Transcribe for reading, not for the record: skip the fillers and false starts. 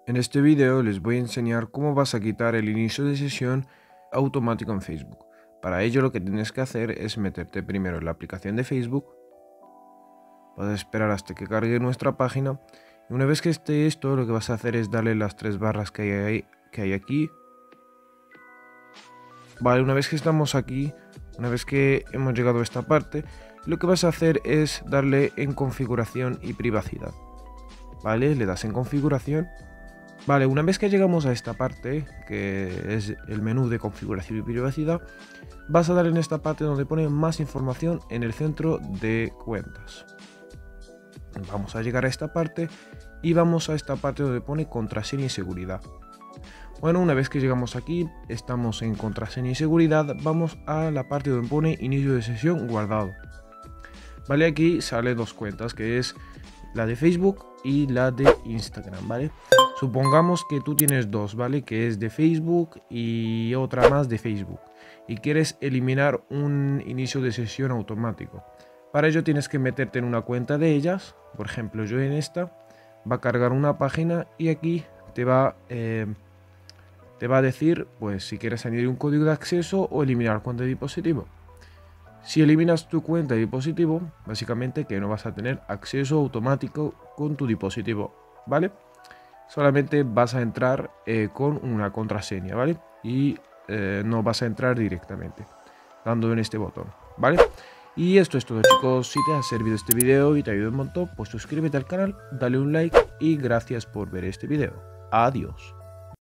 En este video les voy a enseñar cómo vas a quitar el inicio de sesión automático en Facebook. Para ello lo que tienes que hacer es meterte primero en la aplicación de Facebook. Vas a esperar hasta que cargue nuestra página. Y una vez que esté esto, lo que vas a hacer es darle las tres barras que hay aquí. Vale, una vez que estamos aquí, una vez que hemos llegado a esta parte, lo que vas a hacer es darle en configuración y privacidad. Vale, le das en configuración. Vale, una vez que llegamos a esta parte, que es el menú de configuración y privacidad, vas a dar en esta parte donde pone más información en el centro de cuentas. Vamos a llegar a esta parte y vamos a esta parte donde pone contraseña y seguridad. Bueno, una vez que llegamos aquí, estamos en contraseña y seguridad, vamos a la parte donde pone inicio de sesión guardado. Vale, aquí sale dos cuentas, que es la de Facebook y la de Instagram, ¿vale? Supongamos que tú tienes dos, ¿vale? Que es de Facebook y otra más de Facebook. Y quieres eliminar un inicio de sesión automático. Para ello tienes que meterte en una cuenta de ellas. Por ejemplo, yo en esta, va a cargar una página y aquí te va a decir, pues, si quieres añadir un código de acceso o eliminar cuenta de dispositivo. Si eliminas tu cuenta de dispositivo, básicamente que no vas a tener acceso automático con tu dispositivo, ¿vale? Solamente vas a entrar con una contraseña, ¿vale? Y no vas a entrar directamente, dando en este botón, ¿vale? Y esto es todo, chicos. Si te ha servido este video y te ha ayudado un montón, pues suscríbete al canal, dale un like y gracias por ver este video. Adiós.